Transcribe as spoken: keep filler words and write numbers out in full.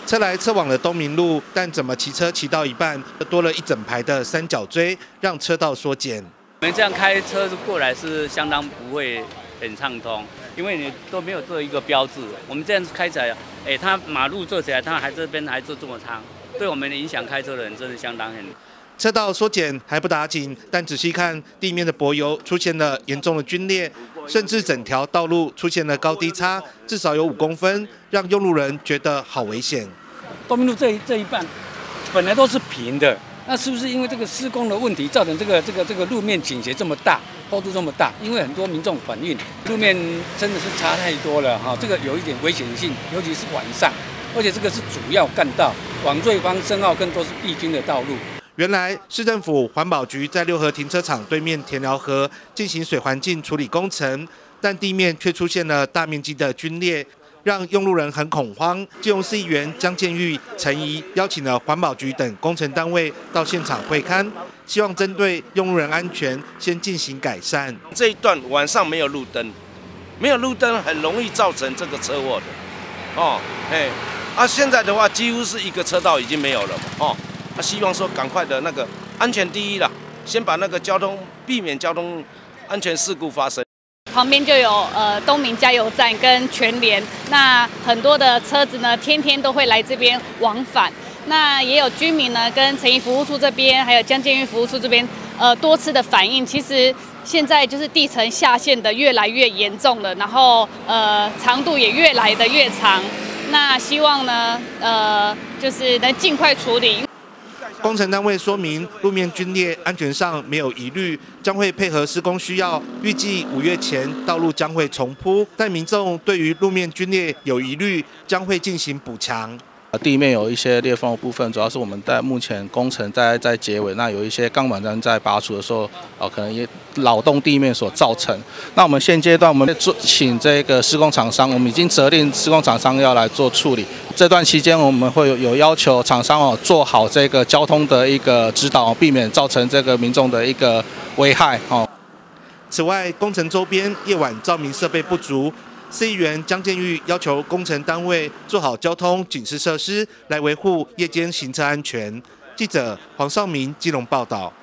车来车往的东明路，但怎么骑车骑到一半，多了一整排的三角锥，让车道缩减。 我们这样开车过来是相当不会很畅通，因为你都没有做一个标志。我们这样开起来，哎，它马路做起来，它还这边还做这么长，对我们的影响开车的人真的相当很。 车道缩减还不打紧，但仔细看地面的柏油出现了严重的皲裂，甚至整条道路出现了高低差，至少有五公分，让用路人觉得好危险。 东明路这一这一半本来都是平的，那是不是因为这个施工的问题，造成这个这个这个路面倾斜这么大，坡度这么大？因为很多民众反映，路面真的是差太多了哈，这个有一点危险性，尤其是晚上，而且这个是主要干道，往瑞芳、深澳更多是必经的道路。 原来市政府环保局在六合停车场对面田寮河进行水环境处理工程，但地面却出现了大面积的皲裂，让用路人很恐慌。基隆市议员江建玉、陈仪邀请了环保局等工程单位到现场会勘，希望针对用路人安全先进行改善。 这一段晚上没有路灯，没有路灯很容易造成这个车祸的。哦，哎，啊，现在的话几乎是一个车道已经没有了嘛，哦。他希望说赶快的那个安全第一啦，先把那个交通避免交通安全事故发生。 旁边就有呃东明加油站跟全联，那很多的车子呢天天都会来这边往返。那也有居民呢跟诚仪服务处这边，还有江建运服务处这边呃多次的反映，其实现在就是地层下陷的越来越严重了，然后呃长度也越来的越长。那希望呢呃就是能尽快处理。 工程单位说明，路面皲裂，安全上没有疑虑，将会配合施工需要，预计五月前道路将会重铺。但民众对于路面皲裂有疑虑，将会进行补强。 地面有一些裂缝的部分，主要是我们在目前工程在在结尾，那有一些钢板砖在拔除的时候，呃，可能也扰动地面所造成。那我们现阶段我们做请这个施工厂商，我们已经责令施工厂商要来做处理。这段期间我们会有有要求厂商哦做好这个交通的一个指导，避免造成这个民众的一个危害哦。 此外，工程周边夜晚照明设备不足。市议员江建玉要求工程单位做好交通警示设施，来维护夜间行车安全。记者黄少明基隆报道。